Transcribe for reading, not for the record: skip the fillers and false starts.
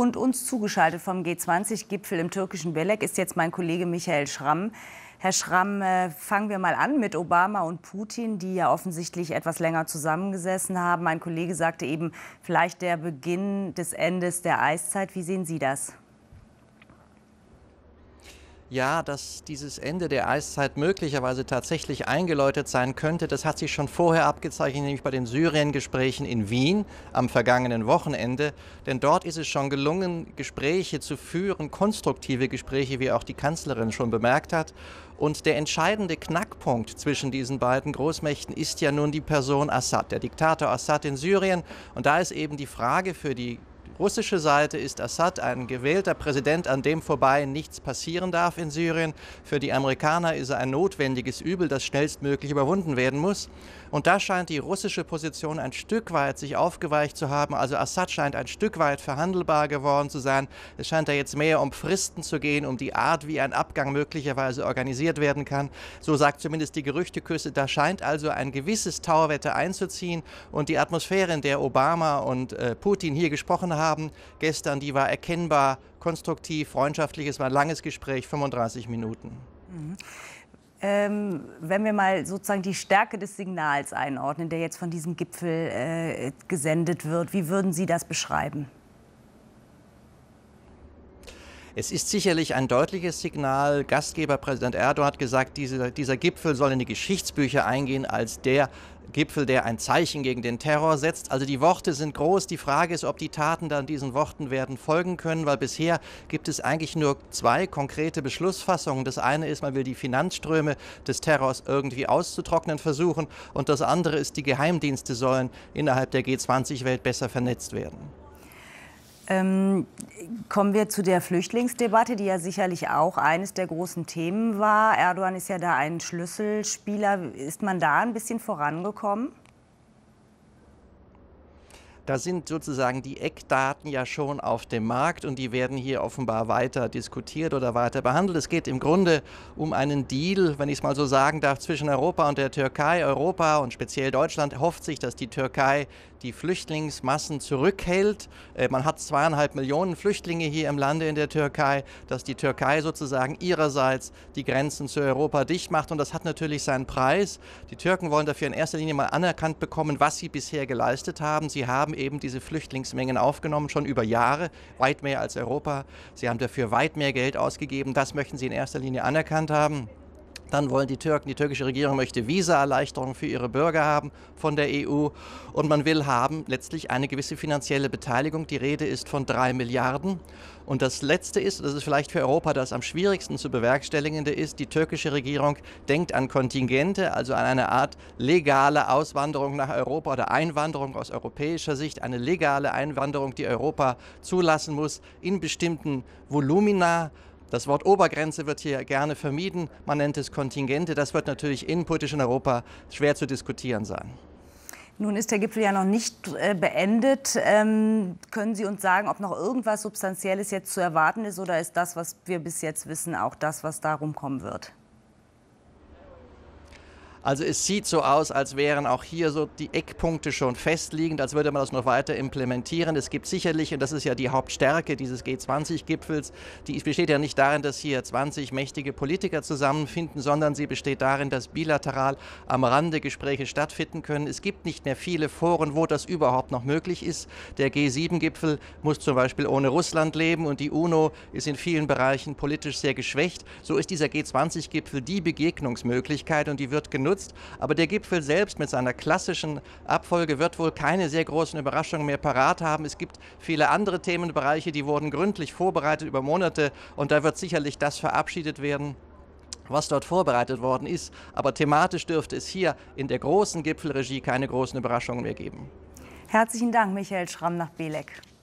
Und uns zugeschaltet vom G20-Gipfel im türkischen Belek ist jetzt mein Kollege Michael Schramm. Herr Schramm, fangen wir mal an mit Obama und Putin, die ja offensichtlich etwas länger zusammengesessen haben. Mein Kollege sagte eben, vielleicht der Beginn des Endes der Eiszeit. Wie sehen Sie das? Ja, dass dieses Ende der Eiszeit möglicherweise tatsächlich eingeläutet sein könnte, das hat sich schon vorher abgezeichnet, nämlich bei den Syrien-Gesprächen in Wien am vergangenen Wochenende. Denn dort ist es schon gelungen, Gespräche zu führen, konstruktive Gespräche, wie auch die Kanzlerin schon bemerkt hat. Und der entscheidende Knackpunkt zwischen diesen beiden Großmächten ist ja nun die Person Assad, der Diktator Assad in Syrien. Und da ist eben die Frage für die russische Seite: Ist Assad ein gewählter Präsident, an dem vorbei nichts passieren darf in Syrien? Für die Amerikaner ist er ein notwendiges Übel, das schnellstmöglich überwunden werden muss. Und da scheint die russische Position ein Stück weit sich aufgeweicht zu haben. Also Assad scheint ein Stück weit verhandelbar geworden zu sein. Es scheint da jetzt mehr um Fristen zu gehen, um die Art, wie ein Abgang möglicherweise organisiert werden kann. So sagt zumindest die Gerüchteküche. Da scheint also ein gewisses Tauwetter einzuziehen. Und die Atmosphäre, in der Obama und Putin hier gesprochen haben gestern, die war erkennbar konstruktiv, freundschaftlich. Es war ein langes Gespräch, 35 Minuten. Wenn wir mal sozusagen die Stärke des Signals einordnen, der jetzt von diesem Gipfel gesendet wird, wie würden Sie das beschreiben? Es ist sicherlich ein deutliches Signal. Gastgeber Präsident Erdogan hat gesagt, dieser Gipfel soll in die Geschichtsbücher eingehen als der Gipfel, der ein Zeichen gegen den Terror setzt. Also die Worte sind groß. Die Frage ist, ob die Taten dann diesen Worten werden folgen können, weil bisher gibt es eigentlich nur zwei konkrete Beschlussfassungen. Das eine ist, man will die Finanzströme des Terrors irgendwie auszutrocknen versuchen, und das andere ist, die Geheimdienste sollen innerhalb der G20-Welt besser vernetzt werden. Kommen wir zu der Flüchtlingsdebatte, die ja sicherlich auch eines der großen Themen war. Erdogan ist ja da ein Schlüsselspieler. Ist man da ein bisschen vorangekommen? Da sind sozusagen die Eckdaten ja schon auf dem Markt, und die werden hier offenbar weiter diskutiert oder weiter behandelt. Es geht im Grunde um einen Deal, wenn ich es mal so sagen darf, zwischen Europa und der Türkei. Europa und speziell Deutschland hofft sich, dass die Türkei die Flüchtlingsmassen zurückhält. Man hat 2,5 Millionen Flüchtlinge hier im Lande in der Türkei, dass die Türkei sozusagen ihrerseits die Grenzen zu Europa dicht macht. Und das hat natürlich seinen Preis. Die Türken wollen dafür in erster Linie mal anerkannt bekommen, was sie bisher geleistet haben. Sie haben eben diese Flüchtlingsmengen aufgenommen, schon über Jahre, weit mehr als Europa. Sie haben dafür weit mehr Geld ausgegeben. Das möchten sie in erster Linie anerkannt haben. Dann wollen die türkische Regierung möchte Visaerleichterungen für ihre Bürger haben von der EU. Und man will haben letztlich eine gewisse finanzielle Beteiligung. Die Rede ist von 3 Milliarden. Und das Letzte ist, das ist vielleicht für Europa das am schwierigsten zu bewerkstelligende ist, die türkische Regierung denkt an Kontingente, also an eine Art legale Auswanderung nach Europa oder Einwanderung aus europäischer Sicht, eine legale Einwanderung, die Europa zulassen muss in bestimmten Volumina. Das Wort Obergrenze wird hier gerne vermieden. Man nennt es Kontingente. Das wird natürlich innenpolitisch in Europa schwer zu diskutieren sein. Nun ist der Gipfel ja noch nicht beendet. Können Sie uns sagen, ob noch irgendwas Substanzielles jetzt zu erwarten ist, oder ist das, was wir bis jetzt wissen, auch das, was da rumkommen wird? Also es sieht so aus, als wären auch hier so die Eckpunkte schon festliegend, als würde man das noch weiter implementieren. Es gibt sicherlich, und das ist ja die Hauptstärke dieses G20-Gipfels, die besteht ja nicht darin, dass hier 20 mächtige Politiker zusammenfinden, sondern sie besteht darin, dass bilateral am Rande Gespräche stattfinden können. Es gibt nicht mehr viele Foren, wo das überhaupt noch möglich ist. Der G7-Gipfel muss zum Beispiel ohne Russland leben, und die UNO ist in vielen Bereichen politisch sehr geschwächt. So ist dieser G20-Gipfel die Begegnungsmöglichkeit, und die wird genutzt. Aber der Gipfel selbst mit seiner klassischen Abfolge wird wohl keine sehr großen Überraschungen mehr parat haben. Es gibt viele andere Themenbereiche, die wurden gründlich vorbereitet über Monate, und da wird sicherlich das verabschiedet werden, was dort vorbereitet worden ist. Aber thematisch dürfte es hier in der großen Gipfelregie keine großen Überraschungen mehr geben. Herzlichen Dank, Michael Schramm nach Belek.